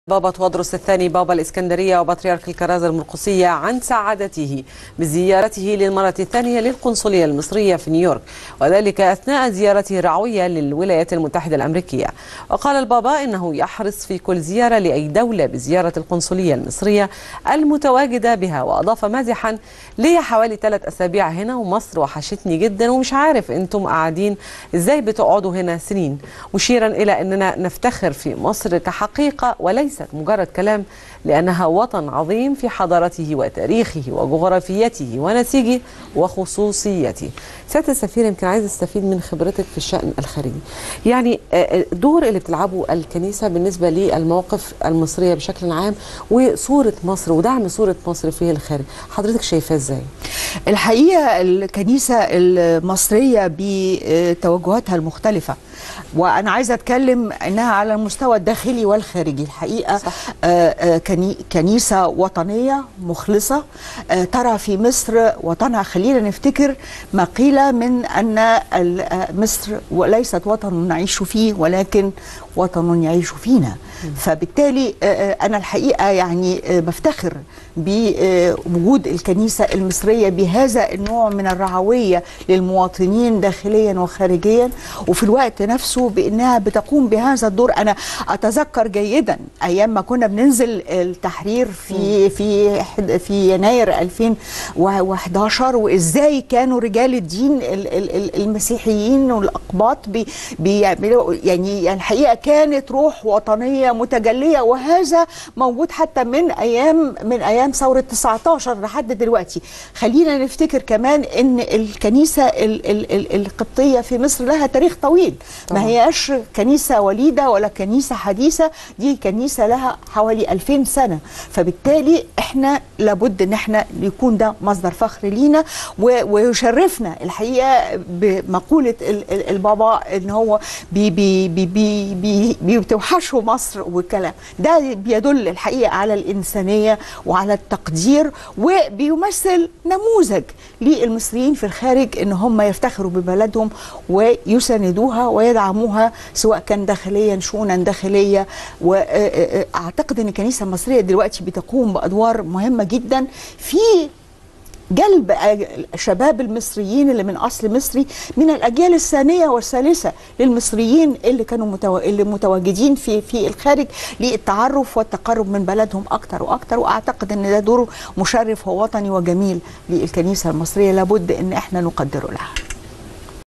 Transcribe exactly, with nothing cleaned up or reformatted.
بابا تودروس الثاني بابا الإسكندرية وبطريرك الكرازة المرقسية عن سعادته بزيارته للمرة الثانية للقنصلية المصرية في نيويورك، وذلك أثناء زيارته الرعوية للولايات المتحدة الأمريكية. وقال البابا إنه يحرص في كل زيارة لأي دولة بزيارة القنصلية المصرية المتواجدة بها، وأضاف مازحا: لي حوالي ثلاث أسابيع هنا ومصر وحشتني جدا ومش عارف أنتم قاعدين إزاي بتقعدوا هنا سنين، مشيرا إلى أننا نفتخر في مصر كحقيقة وليس مجرد كلام، لأنها وطن عظيم في حضارته وتاريخه وجغرافيته ونسيجه وخصوصيته. سيادة السفير، يمكن عايز استفيد من خبرتك في الشأن الخارجي، يعني الدور اللي بتلعبه الكنيسة بالنسبة للمواقف المصرية بشكل عام وصورة مصر ودعم صورة مصر في الخارج، حضرتك شايفاه ازاي؟ الحقيقة الكنيسة المصرية بتوجهاتها المختلفة، وأنا عايزة أتكلم أنها على المستوى الداخلي والخارجي. الحقيقة صح. كنيسة وطنية مخلصة ترى في مصر وطنها. خلينا نفتكر ما قيل من أن مصر ليست وطن نعيش فيه ولكن وطن يعيش فينا. فبالتالي أنا الحقيقة يعني بفتخر بوجود الكنيسة المصرية بهذا النوع من الرعوية للمواطنين داخليا وخارجيا، وفي الوقت نفسه بأنها بتقوم بهذا الدور. أنا أتذكر جيدا أيام ما كنا بننزل التحرير في في في يناير ألفين وأحد عشر، وإزاي كانوا رجال الدين المسيحيين والأقباط بيعملوا، يعني الحقيقة كانت روح وطنية متجلية، وهذا موجود حتى من أيام من أيام ثورة تسعة عشر لحد دلوقتي. خلينا نفتكر كمان إن الكنيسة القبطية في مصر لها تاريخ طويل، ما هياش كنيسة وليدة ولا كنيسة حديثة، دي كنيسة لها حوالي ألفين سنة. فبالتالي احنا لابد ان احنا يكون ده مصدر فخر لينا، ويشرفنا الحقيقة بمقولة البابا ان هو بي بي بي بي بي بتوحشه مصر، والكلام ده بيدل الحقيقة على الإنسانية وعلى التقدير، وبيمثل نموذج للمصريين في الخارج ان هم يفتخروا ببلدهم ويساندوها ويدعموها سواء كان داخليا شؤونا داخلية. واعتقد ان الكنيسة المصرية دلوقتي بتقوم بأدوار مهمة جدا في جلب الشباب المصريين اللي من أصل مصري من الأجيال الثانية والثالثة للمصريين اللي كانوا متو... اللي متواجدين في في الخارج للتعرف والتقرب من بلدهم أكتر وأكتر. وأعتقد أن ده دور مشرف ووطني وجميل للكنيسة المصرية، لابد أن احنا نقدره لها.